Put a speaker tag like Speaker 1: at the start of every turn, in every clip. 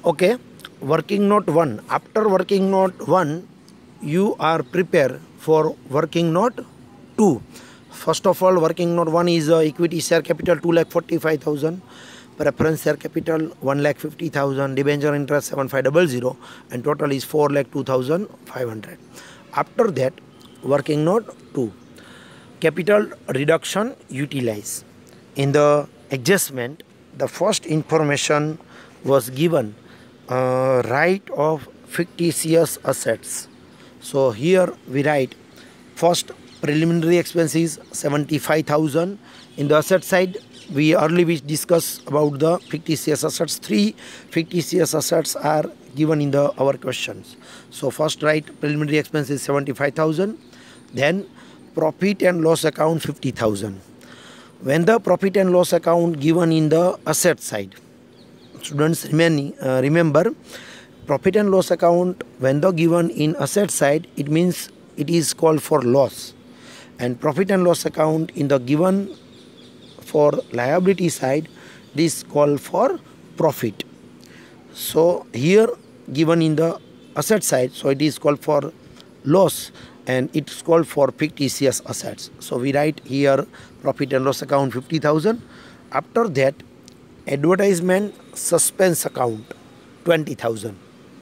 Speaker 1: Okay, working note 1. After working note 1, you are prepared for working note 2. First of all, working note 1 is equity share capital 2,45,000, preference share capital 1,50,000, debenture interest 7,500, and total is 4,02,500. After that, working note 2, capital reduction utilize. In the adjustment, the first information was given right of fictitious assets. So here we write first preliminary expenses 75,000. In the asset side, we discussed about the fictitious assets. 3 fictitious assets are given in our questions. So first write preliminary expenses 75,000, then profit and loss account 50,000. When the profit and loss account given in the asset side, students remember, profit and loss account when the given in asset side, it means it is called for loss, and profit and loss account in the given for liability side, this called for profit. So here given in the asset side, so it is called for loss and it's called for fictitious assets. So we write here profit and loss account 50,000. After that, advertisement suspense account 20,000.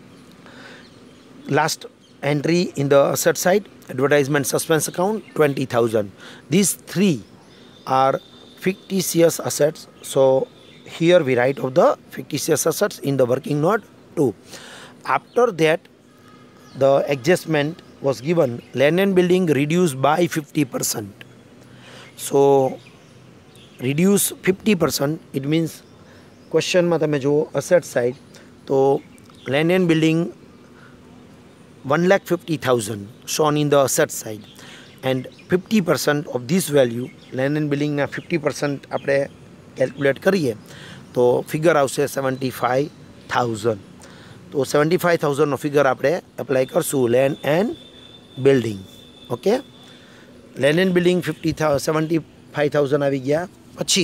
Speaker 1: Last entry in the asset side, advertisement suspense account 20,000. These 3 are fictitious assets. So here we write of the fictitious assets in the working note 2. After that, the adjustment was given land and building reduced by 50%. So reduce 50%, it means question में તમે જો asset side तो land and building 1,50,000 shown in the asset side, and 50% of this value land and building ना 50% આપણે calculate કરીએ તો figure આવશે 75,000. તો 75,000 નો figure આપણે apply કરશું land and building. Okay, land and building 75,000 આવી ગયા. પછી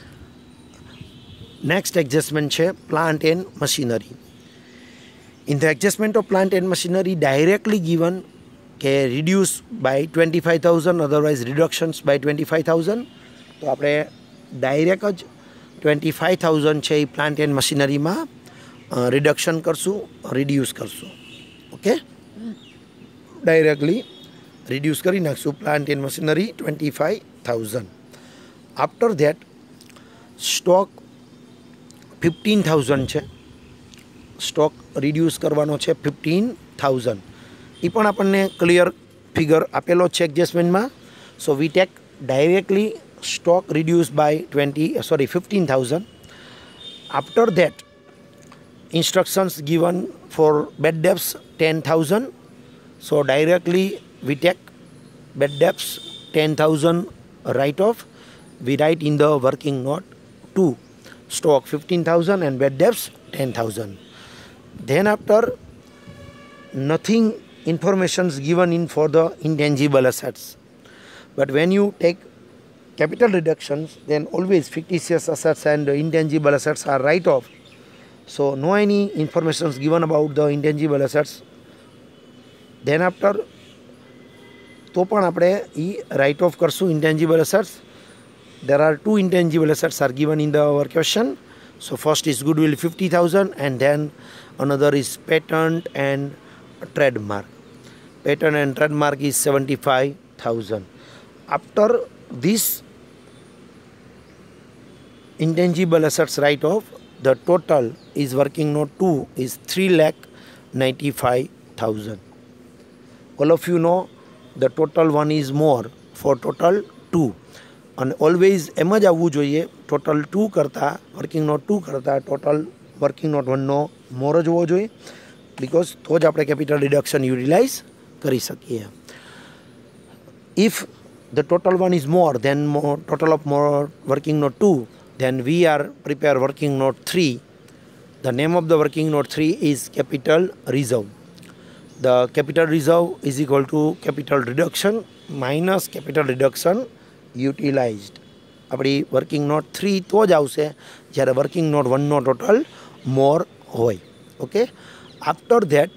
Speaker 1: next adjustment છે plant and machinery. In the adjustment of plant and machinery, directly given reduce by 25,000, otherwise reductions by 25,000. તો આપણે direct જ 25,000 છે એ plant and machinery માં reduction કરશું, reduce કરશું. Okay, directly reduce કરી નાખશું plant and machinery 25,000. After that, stock 15,000 છે, સ્ટોક રિડ્યુસ કરવાનો છે 15,000. એ પણ આપણને ક્લિયર ફિગર આપેલો છે એડજસ્ટમેન્ટમાં. So we take directly stock reduce by 15,000. After that, instructions given for bad debts 10,000. So directly we take bad debts 10,000 write off. We write in the working note 2, stock 15,000 and bad debts 10,000. Then after, nothing informations given in for the intangible assets. But when you take capital reductions, then always fictitious assets and intangible assets are write off. So no any informations given about the intangible assets. Then after, તો પણ આપણે એ write off કરશું intangible assets. There are 2 intangible assets are given in our question. So first is goodwill 50,000 and then another is patent and trademark. Patent and trademark is 75,000. After this intangible assets write off, the total is working note 2 is 3,95,000. All of you know the total one is more for total 2. And always એમ જ આવવું જોઈએ, total 2 કરતાં working note 2 કરતાં total working note 1 નો more જ હોવો જોઈએ, because તો જ આપણે કેપિટલ રિડક્શન યુટિલાઇઝ કરી શકીએ. If the total one is more than total of more working note 2, then we are prepare working note 3. The name of the working note 3 is capital reserve. The capital reserve is equal to capital reduction minus capital reduction utilized. આપણી working note 3 તો જ આવશે જ્યારે working note 1 નો total more હોય. Okay, after that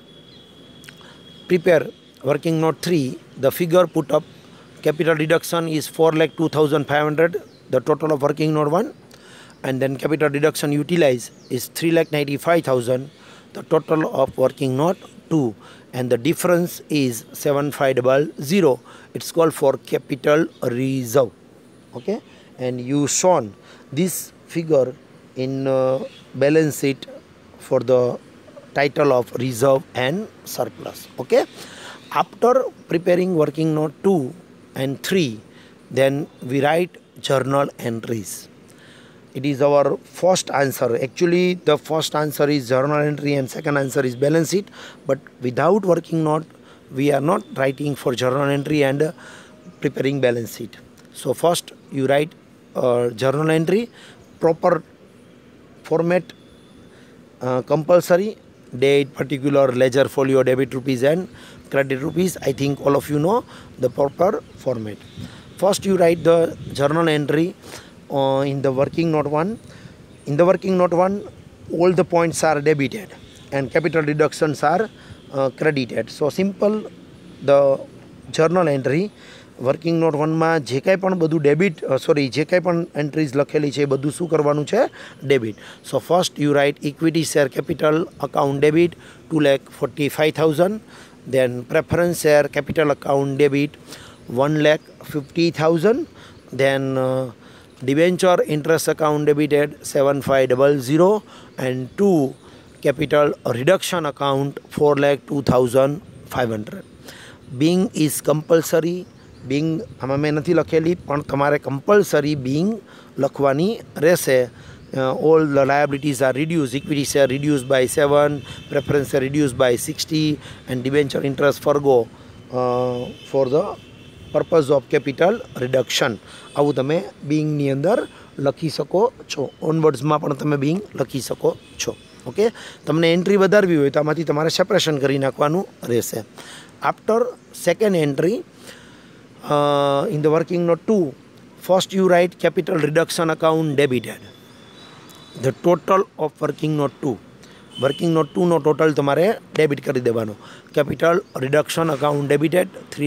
Speaker 1: prepare working note 3. The figure put up capital deduction is 4,02,500, the total of working note 1, and then capital deduction utilize is 3,95,000, the total of working note 2, and the difference is 7,500. It's called for capital reserve. Okay, and you shown this figure in balance sheet for the title of reserve and surplus. Okay, after preparing working note 2 and 3, then we write journal entries. It is our first answer. Actually, the first answer is journal entry and second answer is balance sheet. But without working note, we are not writing for journal entry and preparing balance sheet. So first you write journal entry, proper format, compulsory, date, particular, ledger, folio, debit rupees and credit rupees. I think all of you know the proper format. First you write the journal entry in the working note 1. In the working note 1, all the points are debited and capital deductions are credited. So simple, the journal entry working note 1માં જે કાંઈ પણ બધું debit જે કાંઈ પણ entries લખેલી છે એ બધું શું કરવાનું છે? Debit. So first you write equity share capital account debit 2,45,000. Then preference share capital account debit 1,50,000. Then debenture interest account debited 7,500 and 2 capital reduction account 4,02,500. Being is compulsory. Being આમાં મેં નથી લખેલી પણ તમારે compulsory being લખવાની રહેશે. All the liabilities are reduced. Equity share reduced by 7, preference share reduced by 60 and debenture interest forgo for the purpose of capital reduction. આવું તમે beingની અંદર લખી શકો છો. ઓનવર્ડ્સમાં પણ તમે being લખી શકો છો. ઓકે, તમને એન્ટ્રી વધારવી હોય તો આમાંથી તમારે સેપરેશન કરી નાખવાનું રહેશે. After second entry in the working note 2, first you write capital reduction account debited. The total of working note 2. Working note 2 નો ટોટલ તમારે ડેબિટ કરી દેવાનો. Capital reduction account debited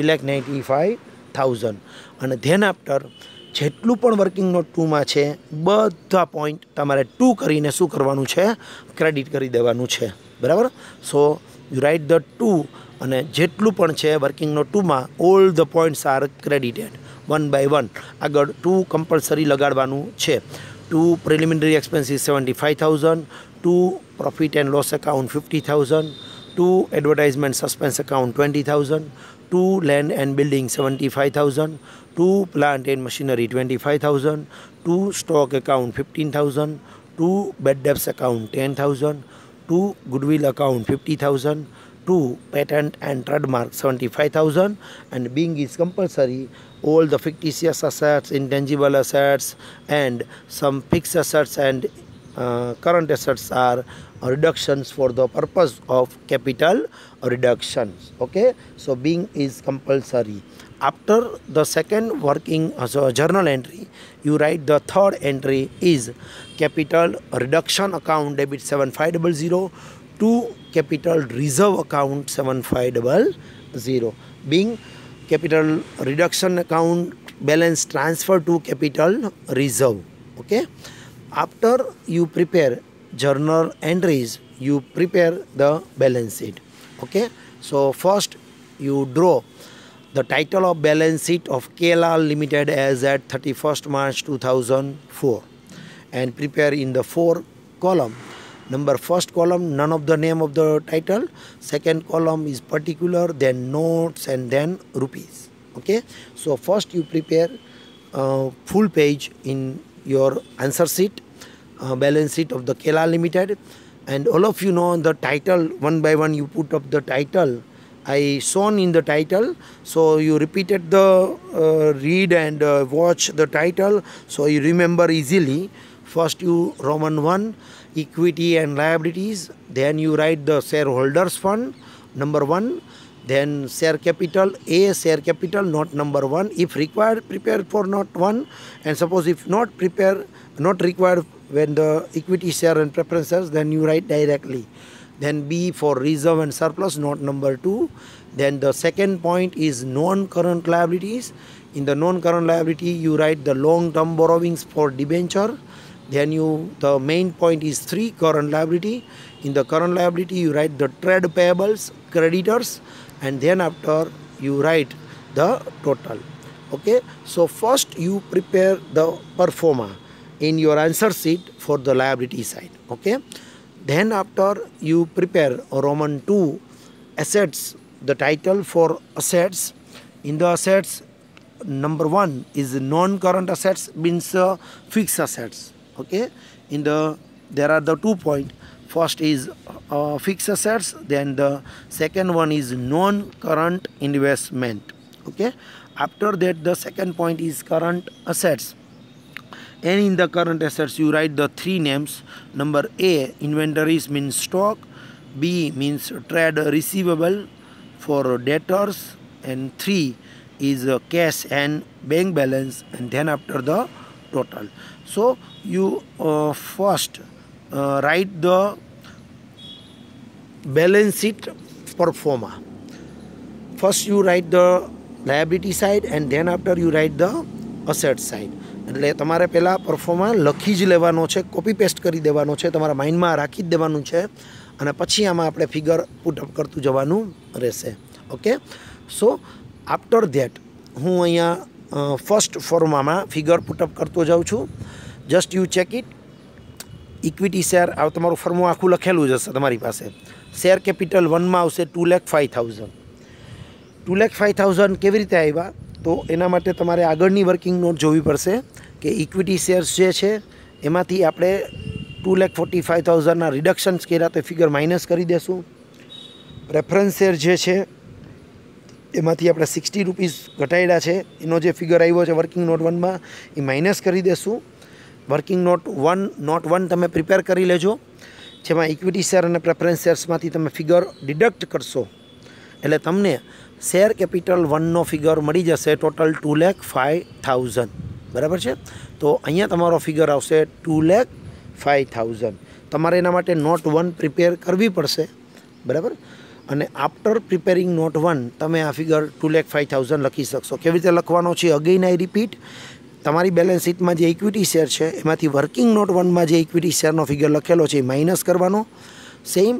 Speaker 1: 3,95,000. અને ધેન આફ્ટર જેટલું પણ વર્કિંગ નોટ 2માં છે બધા point તમારે 2 કરીને શું કરવાનું છે? ક્રેડિટ કરી દેવાનું છે. બરાબર? સો યુ રાઇટ ધ 2 અને જેટલું પણ છે વર્કિંગ નોટ 2માં all the points are credited 1 by 1. આગળ 2 કમ્પલસરી લગાડવાનું છે. 2 preliminary expenses 75,000, 2 profit and loss account 50,000, 2 advertisement suspense account 20,000, 2 land and building 75,000, 2 plant and machinery 25,000, 2 stock account 15,000, 2 bad debts account 10,000, 2 goodwill account 50,000, 2 patent and trademark 75,000. And being is compulsory, all the fictitious assets, intangible assets and some fixed assets and current assets are reductions for the purpose of capital reductions. Okay, so being is compulsory. After the second working journal entry, you write the third entry is capital reduction account debit 7,500 to capital reserve account 7,500. Being capital reduction account balance transfer to capital reserve. Okay, after you prepare journal entries, you prepare the balance sheet. Okay, so first you draw the title of balance sheet of KLR Limited as at 31st March 2004 and prepare in the 4 column. Number first column, none of the name of the title. Second column is particular, then notes and then rupees. Okay, so first you prepare full page in your answer sheet, balance sheet of the KLR Limited, and all of you know the title. One by one you put up the title. I shown in the title, so you repeated the read and watch the title, so you remember easily. First you Roman 1, equity and liabilities, then you write the shareholders fund number 1, then share capital, A share capital not number 1, if required prepare for not 1, and suppose if not required when the equity share and preferences, then you write directly. Then B for reserve and surplus, note number 2. Then the second point is non-current liabilities. In the non-current liability, you write the long-term borrowings for debenture. Then the main point is 3, current liability. In the current liability, you write the trade payables, creditors, and then after you write the total. Okay, so first you prepare the pro forma in your answer sheet for the liability side. Okay, then after you prepare Roman 2 assets, the title for assets. In the assets, number 1 is non-current assets, means fixed assets. Okay, there are the 2 points. First is fixed assets, then the second one is non-current investment. Okay, after that the second point is current assets, and in the current assets you write the 3 names. Number A, inventories means stock. B means trade receivable for debtors, and 3 is cash and bank balance, and then after the total. So you first write the balance sheet pro forma. First you write the liability side and then after you write the asset side. એટલે તમારે પહેલાં pro forma લખી જ લેવાનો છે, copy paste કરી દેવાનો છે, તમારા માઇન્ડમાં રાખી જ દેવાનું છે, અને પછી આમાં આપણે ફિગર પુટઅપ કરતું જવાનું રહેશે. ઓકે, સો આફ્ટર ધેટ હું અહીંયા ફર્સ્ટ ફોર્મામાં ફિગર પુટઅપ કરતો જાઉં છું. Just you check it. Equity share આ તમારું ફોર્મું આખું લખેલું જ હશે તમારી પાસે. શેર કેપિટલ 1માં આવશે 2,05,000. 2,05,000 કેવી રીતે આવ્યા? તો એના માટે તમારે આગળની વર્કિંગ નોટ જોવી પડશે કે ઇક્વિટી શેર્સ જે છે એમાંથી આપણે 2,45,000ના રિડક્શન્સ કર્યા તો ફિગર માઇનસ કરી દેશું. પ્રેફરન્સ શેર જે છે એમાંથી આપણે 60 રૂપીસ ઘટાડ્યા છે, એનો જે ફિગર આવ્યો છે વર્કિંગ નોટ 1માં એ માઇનસ કરી દેશું. વર્કિંગ નોટ 1 તમે પ્રિપેર કરી લેજો, જેમાં ઇક્વિટી શેર અને પ્રેફરન્સ શેર્સમાંથી તમે ફિગર ડિડક્ટ કરશો એટલે તમને શેર કેપિટલ 1નો ફિગર મળી જશે ટોટલ 2,05,000. બરાબર છે? તો અહીંયા તમારો ફિગર આવશે 2,05,000. તમારે એના માટે નોટ 1 પ્રિપેર કરવી પડશે. બરાબર? અને આફ્ટર પ્રિપેરિંગ નોટ 1 તમે આ ફિગર 2,05,000 લખી શકશો. કેવી રીતે લખવાનો છે? Again I repeat. તમારી બેલેન્સ શીટમાં જે ઇક્વિટી શેર છે એમાંથી વર્કિંગ નોટ 1માં જે ઇક્વિટી શેરનો ફિગર લખેલો છે એ માઇનસ કરવાનો. સેમ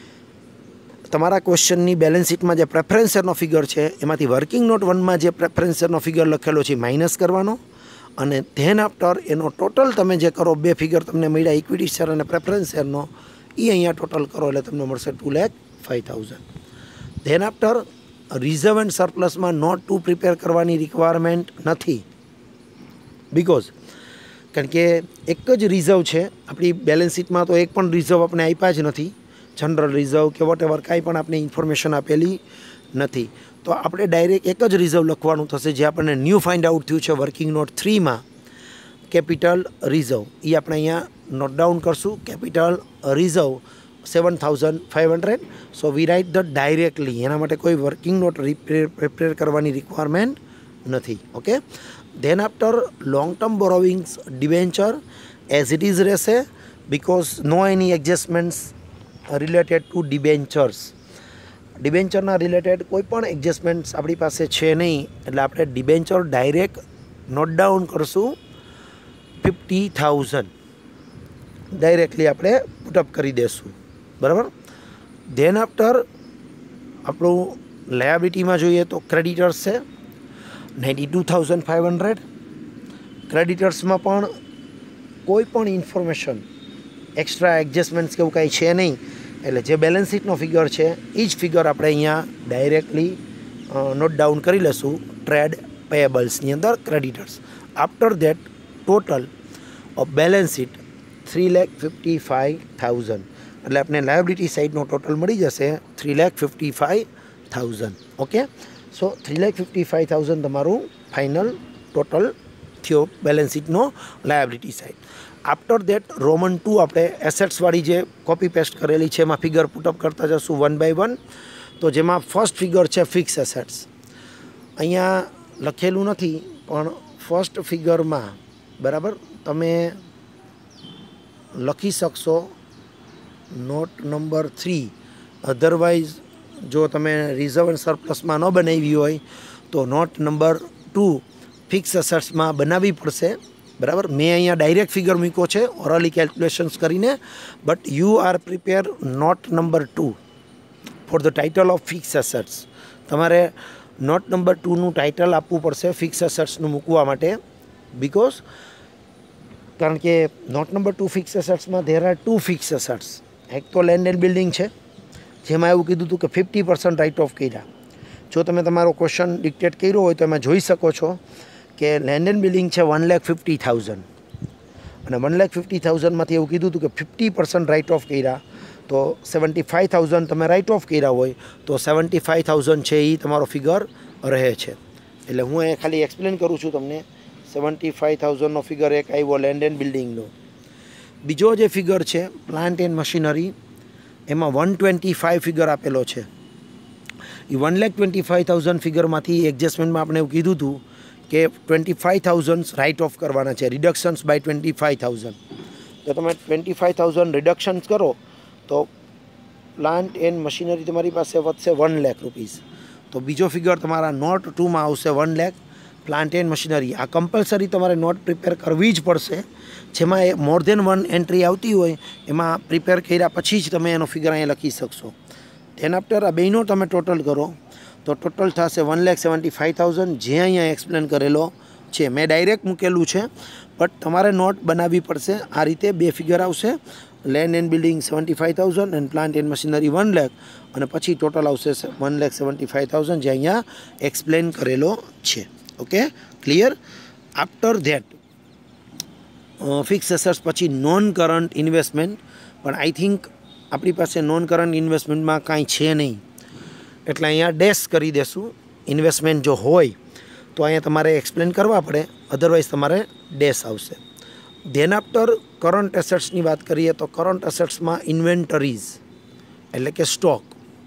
Speaker 1: તમારા ક્વેશ્ચનની બેલેન્સ શીટમાં જે પ્રેફરન્સ શેરનો ફિગર છે એમાંથી વર્કિંગ નોટ 1માં જે પ્રેફરન્સ શેરનો ફિગર લખેલો છે એ માઇનસ કરવાનો. અને ધેન આફ્ટર એનો ટોટલ તમે જે કરો, 2 ફિગર તમને મળ્યા ઇક્વિટી શેર અને પ્રેફરન્સ શેરનો, એ અહીંયા ટોટલ કરો એટલે તમને મળશે 2,05,000. ધેન આફ્ટર રિઝર્વ એન્ડ સરપ્લસમાં નોટ 2 પ્રિપેર કરવાની રિક્વાયરમેન્ટ નથી. બિકોઝ કારણ કે એક જ રિઝર્વ છે આપણી બેલેન્સ શીટમાં, તો એક પણ રિઝર્વ આપણે આપ્યા જ નથી. જનરલ રિઝર્વ કે વોટેવર કાંઈ પણ આપણે ઇન્ફોર્મેશન આપેલી નથી. તો આપણે ડાયરેક્ટ એક જ રિઝર્વ લખવાનું થશે જે આપણને ન્યૂ ફાઇન્ડ આઉટ થયું છે વર્કિંગ નોટ 3માં, કેપિટલ રિઝર્વ. એ આપણે અહીંયા નોટ ડાઉન કરશું. Capital reserve 7,500. So we write the directly. એના માટે કોઈ વર્કિંગ નોટ પ્રિપેર કરવાની રિક્વાયરમેન્ટ નથી. Okay, then after long term borrowings debenture as it is રહેશે, because no any adjustments related to debentures. ડિબેન્ચરના રિલેટેડ કોઈ પણ એડજસ્ટમેન્ટ્સ આપણી પાસે છે નહીં, એટલે આપણે ડિબેન્ચર ડાયરેક્ટ નોટ ડાઉન કરશું 50,000 ડાયરેક્ટલી આપણે પુટઅપ કરી દઈશું. બરાબર? ધેન આફ્ટર આપણું લાયબિલિટીમાં જોઈએ તો ક્રેડિટર્સ છે 92,500. ક્રેડિટર્સમાં પણ કોઈ પણ ઇન્ફોર્મેશન એક્સ્ટ્રા એડજસ્ટમેન્ટ્સ કે એવું કાંઈ છે નહીં, એટલે જે બેલેન્સ શીટનો ફિગર છે એ જ ફિગર આપણે અહીંયા ડાયરેક્ટલી નોટ ડાઉન કરી લઈશું ટ્રેડ પેયેબલ્સની અંદર creditors. After that total of balance sheet 3,55,000. એટલે આપણે લાયબિલિટી સાઇડનો ટોટલ મળી જશે 3,55,000. ઓકે, સો 3,55,000 તમારું ફાઇનલ ટોટલ થયો બેલેન્સ શીટનો liability side. After that roman 2 આપણે એસેટ્સવાળી જે કોપી પેસ્ટ કરેલી છે એમાં ફિગર પુટઅપ કરતા જશું 1 by 1. તો જેમાં ફર્સ્ટ ફિગર છે ફિક્સ એસેટ્સ. અહીંયા લખેલું નથી પણ ફર્સ્ટ ફિગરમાં બરાબર તમે લખી શકશો નોટ નંબર 3 અધરવાઇઝ જો તમે રિઝર્વ એન્ડ સરપ્લસમાં ન બનાવી હોય તો નોટ નંબર 2 ફિક્સ એસેટ્સમાં બનાવવી પડશે, બરાબર. મેં અહીંયા ડાયરેક્ટ ફિગર મૂક્યો છે ઓરલી કેલ્ક્યુલેશન્સ કરીને, but you are prepare note number 2 for the title of fix assets. તમારે નોટ નંબર 2નું ટાઇટલ આપવું પડશે ફિક્સ એસેટ્સનું મૂકવા માટે, બિકોઝ કારણ કે નોટ નંબર 2 ફિક્સ એસેટ્સમાં ધેર આર 2 ફિક્સ એસેટ્સ. એક તો લેન્ડ એન્ડ બિલ્ડિંગ છે, જેમાં એવું કીધું હતું કે 50% રાઇટ ઓફ કર્યા. જો તમે તમારો ક્વેશ્ચન ડિક્ટેટ કર્યો હોય તો એમાં જોઈ શકો છો કે લેન્ડ એન્ડ બિલ્ડિંગ છે 1,50,000 અને 1,50,000માંથી એવું કીધું હતું કે 50% રાઇટ ઓફ કર્યા, તો 75,000 તમે રાઇટ ઓફ કર્યા હોય તો 75,000 છે એ તમારો ફિગર રહે છે. એટલે હું એ ખાલી એક્સપ્લેન કરું છું તમને. 75,000નો ફિગર એક આવ્યો લેન્ડ એન્ડ બિલ્ડિંગનો. બીજો જે ફિગર છે પ્લાન્ટ એન્ડ મશીનરી, એમાં 125 ફિગર આપેલો છે. એ 1,25,000 ફિગરમાંથી એડજસ્ટમેન્ટમાં આપણે એવું કીધું હતું કે 25,000 રાઇટ ઓફ કરવાના છે, રિડક્શન્સ બાય 25,000. તો તમે 25,000 રિડક્શન્સ કરો તો પ્લાન્ટ એન્ડ મશીનરી તમારી પાસે વધશે 1 લાખ રૂપીસ. તો બીજો ફિગર તમારા નોટ 2માં આવશે 1 લાખ પ્લાન્ટ એન્ડ મશીનરી. આ કમ્પલસરી તમારે નોટ પ્રિપેર કરવી જ પડશે, જેમાં એ મોર દેન 1 એન્ટ્રી આવતી હોય એમાં પ્રિપેર કર્યા પછી જ તમે એનો ફિગર અહીંયા લખી શકશો. ધેન આફ્ટર આ બેનો તમે ટોટલ કરો તો ટોટલ થશે 1,75,000, જે અહીંયા એક્સપ્લેન કરેલો છે. મેં ડાયરેક્ટ મૂકેલું છે, બટ તમારે નોટ બનાવવી પડશે. આ રીતે બે ફિગર આવશે, land and building 75,000 and plant and machinery 1 lakh, અને પછી ટોટલ આવશે 1,75,000, જે અહીંયા એક્સપ્લેન કરેલો છે. Okay, clear. After that fix assets પછી નોન કરંટ ઇન્વેસ્ટમેન્ટ, પણ આઈ થિંક આપણી પાસે નોન કરંટ ઇન્વેસ્ટમેન્ટમાં કાંઈ છે નહીં, એટલે અહીંયા ડેશ કરી દેશું. ઇન્વેસ્ટમેન્ટ જો હોય તો અહીંયા તમારે એક્સપ્લેન કરવા પડે, અધરવાઇઝ તમારે ડેશ આવશે. ધેન આફ્ટર કરંટ એસેટ્સની વાત કરીએ તો કરંટ એસેટ્સમાં ઇન્વેન્ટરીઝ એટલે કે સ્ટોક.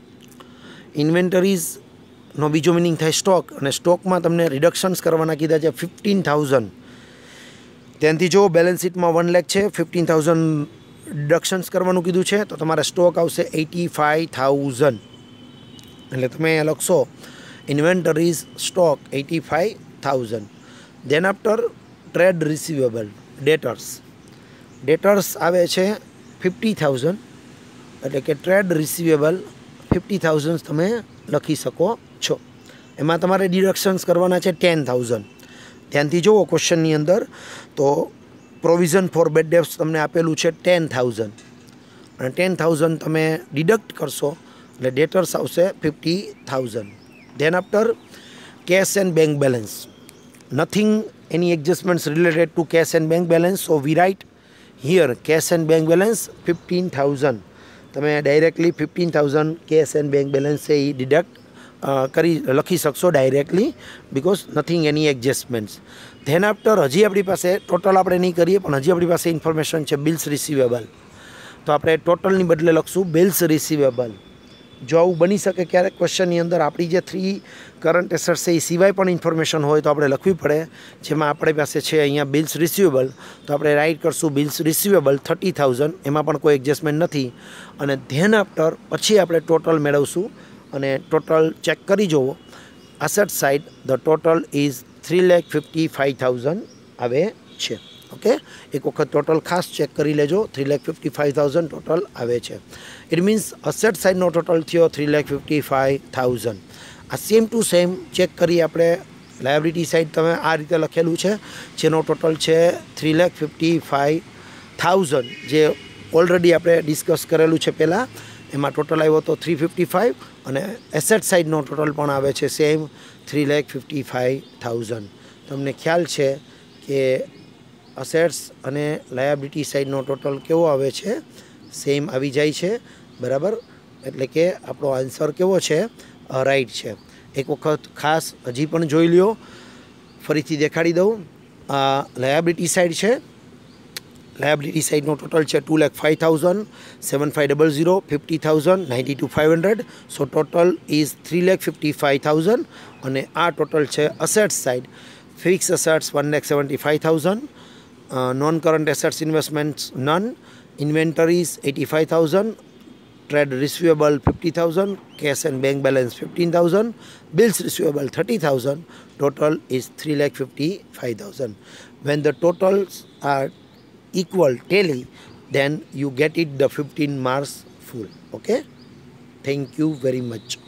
Speaker 1: ઇન્વેન્ટરીઝનો બીજો મિનિંગ થાય સ્ટોક, અને સ્ટોકમાં તમને રિડક્શન્સ કરવાના કીધા છે 15,000. ત્યાંથી જો બેલેન્સ શીટમાં 1 લાખ છે, 15,000 ડિડક્શન્સ કરવાનું કીધું છે, તો તમારે સ્ટોક આવશે 85,000. એટલે તમે અહીંયા લખશો inventories stock 85,000. Then after trade receivable debtors આવે છે 50,000, એટલે કે ટ્રેડ રિસીવેબલ 50,000 તમે લખી શકો છો. એમાં તમારે ડિડક્શન્સ કરવાના છે 10,000. ધ્યાનથી જુઓ ક્વેશ્ચનની અંદર, તો પ્રોવિઝન ફોર બેડ ડેબ્ટ્સ તમને આપેલું છે 10,000, અને 10,000 તમે ડિડક્ટ કરશો એટલે ડેટર્સ આવશે 50,000. Then after cash and bank balance, nothing any adjustments related to cash and bank balance, so we write here cash and bank balance 15,000. તમે directly 15,000 cash and bank balance છે એ ડિડક્ટ લખી શકશો directly, because nothing any adjustments. Then after હજી આપણી પાસે total આપણે નહીં કરીએ, પણ હજી આપણી પાસે ઇન્ફોર્મેશન છે બિલ્સ રિસીવેબલ, તો આપણે ટોટલની બદલે લખશું બિલ્સ રિસીવેબલ. જો આવું બની શકે ક્યારેક ક્વેશ્ચનની અંદર આપણી જે 3 કરંટ એસેટ્સ છે એ સિવાય પણ ઇન્ફોર્મેશન હોય તો આપણે લખવી પડે, જેમાં આપણી પાસે છે અહીંયા બિલ્સ રિસીવેબલ, તો આપણે રાઇટ કરશું બિલ્સ રિસીવેબલ 30,000, એમાં પણ કોઈ એડજસ્ટમેન્ટ નથી. અને ધેન આફ્ટર પછી આપણે ટોટલ મેળવશું, અને ટોટલ ચેક કરી જુઓ. Asset side the total is 3,55,000 આવે છે. ઓકે, એક વખત ટોટલ ખાસ ચેક કરી લેજો. 3,55,000 ટોટલ આવે છે. ઇટ મીન્સ અસેટ સાઇડનો ટોટલ થયો 3,55,000. આ સેમ ટુ સેમ ચેક કરીએ આપણે લાયબિલિટી સાઇડ. તમે આ રીતે લખેલું છે, જેનો ટોટલ છે 3,55,000, જે ઓલરેડી આપણે ડિસ્કસ કરેલું છે પહેલાં. એમાં ટોટલ આવ્યો તો 355, અને એસેટ સાઇડનો ટોટલ પણ આવે છે સેમ 3,55,000. તમને ખ્યાલ છે કે અસેટ્સ અને લાયબિલિટી સાઇડનો ટોટલ કેવો આવે છે? સેમ આવી જાય છે, બરાબર. એટલે કે આપણો આન્સર કેવો છે? રાઈટ છે. એક વખત ખાસ હજી પણ જોઈ લ્યો, ફરીથી દેખાડી દઉં. આ લાયબિલિટી સાઇડ છે. લાયબિલિટી સાઇડનો ટોટલ છે 2,05,000, 7,500, 50,000, 92,500. So total is 3,55,000. અને આ ટોટલ છે assets side. Fix assets 1,75,000, non current assets investments none, Inventory is 85,000. Trade receivable 50,000. Cash and bank balance 15,000. Bills receivable 30,000. Total is 3,55,000. When the totals are equal tally, then you get it the 15 marks full. Okay. Thank you very much.